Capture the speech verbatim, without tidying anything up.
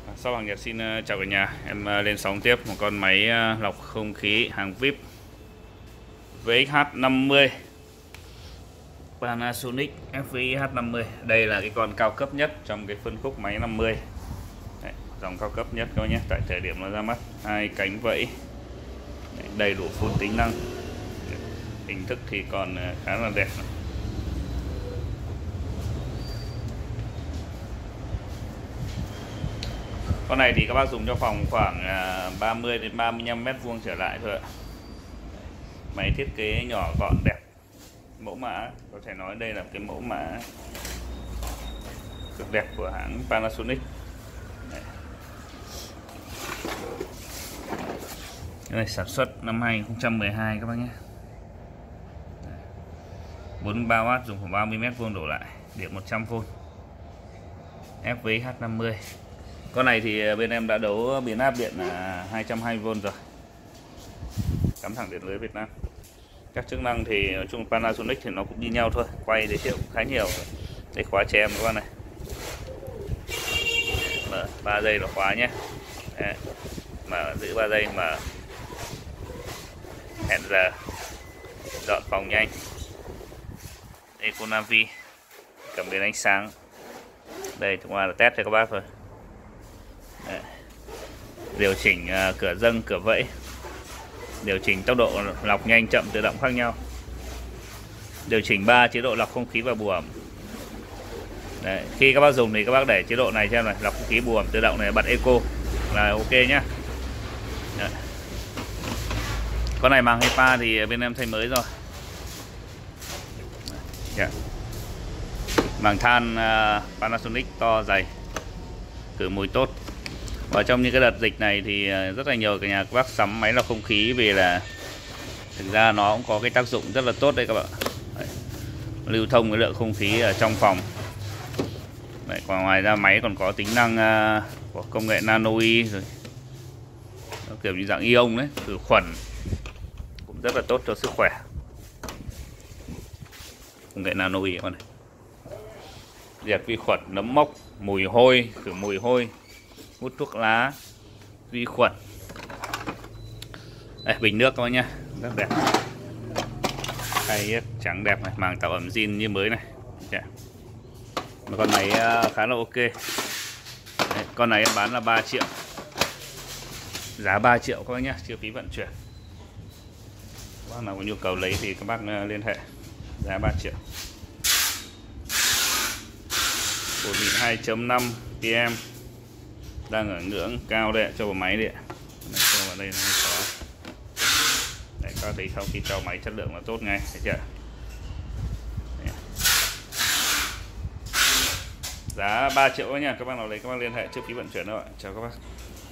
Shop Hàng Nhật xin chào cả nhà. Em lên sóng tiếp một con máy lọc không khí hàng vi ai pi vê ích hát năm mươi Panasonic ép vê i hát năm mươi. Đây là cái con cao cấp nhất trong cái phân khúc máy năm mươi. Đấy, dòng cao cấp nhất các bác nhé. Tại thời điểm nó ra mắt, hai cánh vẫy, đấy, đầy đủ full tính năng. Hình thức thì còn khá là đẹp. Con này thì các bác dùng cho phòng khoảng ba mươi đến ba mươi lăm mét vuông trở lại thôi ạ. Máy thiết kế nhỏ gọn đẹp. Mẫu mã có thể nói đây là cái mẫu mã cực đẹp của hãng Panasonic. Đây. Cái này sản xuất năm hai nghìn không trăm mười hai các bác nhé. bốn mươi ba oát, dùng khoảng ba mươi mét vuông đổ lại, điện một trăm vôn, ép vê i hát năm mươi. Con này thì bên em đã đấu biến áp điện là hai trăm hai mươi vôn rồi, cắm thẳng điện lưới Việt Nam. Các chức năng thì nói chung Panasonic thì nó cũng như nhau thôi, quay giới thiệu khá nhiều. Đây, khóa che em các bạn này, mở ba giây là khóa nhé. Đấy. Mở giữ ba giây, mà hẹn giờ, dọn phòng nhanh. Econavi, cảm biến ánh sáng. Đây chúng ta là test cho các bác thôi. Đấy. Điều chỉnh uh, cửa dâng, cửa vẫy, điều chỉnh tốc độ lọc nhanh chậm tự động khác nhau, điều chỉnh ba chế độ lọc không khí và bù ẩm. Đấy. Khi các bác dùng thì các bác để chế độ này xem này, lọc không khí bù ẩm tự động này, bật eco là ok nhá. Đấy. Con này màng HEPA thì bên em thay mới rồi. Yeah. Màng than uh, Panasonic to dày, khử mùi tốt. Và trong những cái đợt dịch này thì rất là nhiều cả nhà các bác sắm máy lọc không khí, vì là thực ra nó cũng có cái tác dụng rất là tốt đấy các bạn. Đấy. Lưu thông cái lượng không khí ở trong phòng. Đấy, còn ngoài ra máy còn có tính năng uh, của công nghệ nano i rồi, nó kiểu như dạng ion đấy, khử khuẩn, cũng rất là tốt cho sức khỏe. Công nghệ nano i các bạn này, diệt vi khuẩn, nấm mốc, mùi hôi, khử mùi hôi, hút thuốc lá, vi khuẩn. Đây, bình nước các bác nhá, rất đẹp, hay trắng đẹp này, màng tạo ẩm zin như mới này. Yeah. Mà con này khá là ok. Đấy, con này em bán là ba triệu, giá ba triệu các bác nhá, chưa phí vận chuyển. Các bác nào có nhu cầu lấy thì các bác liên hệ, giá ba triệu. Bột mịn hai chấm năm pê em, đang ở ngưỡng cao đấy, cho vào máy đấy. Này, cho vào đây nó có. Đấy, các thấy sau khi cho máy chất lượng là tốt ngay, thấy chưa? Đấy. Giá ba triệu nha, các bác nào lấy các bác liên hệ, trước phí vận chuyển đâu ạ. Chào các bác.